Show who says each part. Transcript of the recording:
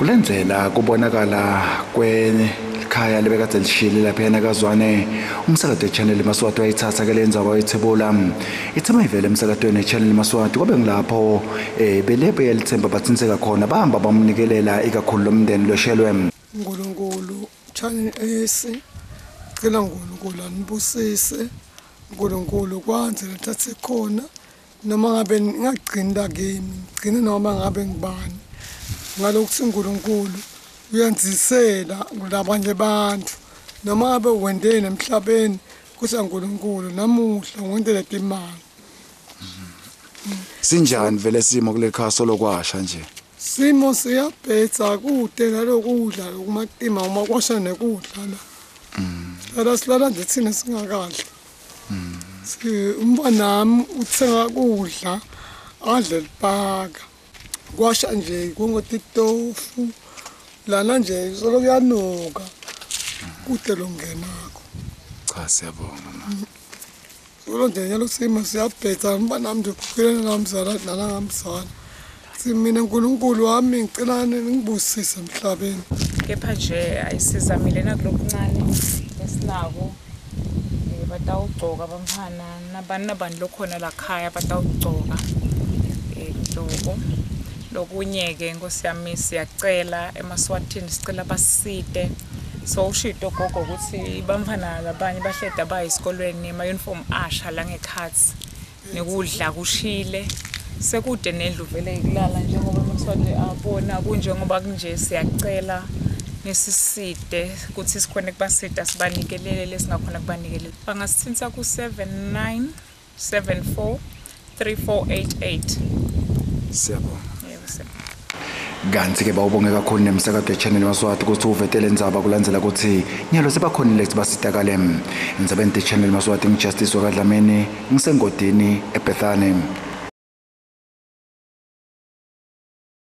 Speaker 1: Kulenzela kubonakala kwekhaya lebekade lishile lapha eNakazwane umsakazo channel Maswati wayithatha ke lenza wayithebula ithema ivele emsakadweni channel Maswati kwabe ngilapho belebe yalithemba bathinseka khona bahamba bamnikelela ikakhulu lomndeni loshelwe
Speaker 2: uNkulunkulu channel esi cela uNkulunkulu anibusise uNkulunkulu kwanze lethathe khona noma ngabe ngagcina kimi ngcina noma ngabe ngibani ngalokuthi uNkulunkulu uyanzisela kulabanye abantu noma ngabe wendeni emhlabeni kusa uNkulunkulu namuhla ngwendele imali
Speaker 1: sinjani vele simo kule khaso lokwasha nje
Speaker 2: simo siyabhetha kude nalokudla ukumatima uma kwasha nekudla la silala nje thina singakadli umbanami uthenga kudla adle lipaka kwasha nje kungoTikTofu lana nje solo kuyanuka kude longenako
Speaker 1: cha siyabonga mama
Speaker 2: solo nje nyalo simo siyabhetha umbanami nje kukhulena namzala nala ngamzala mina uNkulunkulu wami ngicelane ngibusise emhlabeni
Speaker 3: kepha nje ayisizamile nakulokuncane esinako batawugcoka bamphana nabantu lokhona la khaya batawugcoka lokho lokunyeke Nkosi yami siyacela eMaswatini sicela basite so ushito gogo ukuthi bamphana labanye bahleda bayisikolweni ema uniform asha la ngekhathi nekudla kushile sekude nendlu vele ikulala njengoba eMaswati abona kunjengoba kunje siyacela nesiside ukuthi sikhona kubasida sibanikelele lesingakhona kubanikelele bangasithinta ku 79743488
Speaker 1: siyabonga
Speaker 3: yebo siyabonga
Speaker 1: kanti ke bawubonge kakhulu nemsakazo channel Maswati ukuthi uvetele indzaba kulandzela ukuthi nyalo sebakhonile ukuthi basitakale indzabeni channel Maswati ngijustice wakadlamini ngisengodini eBethany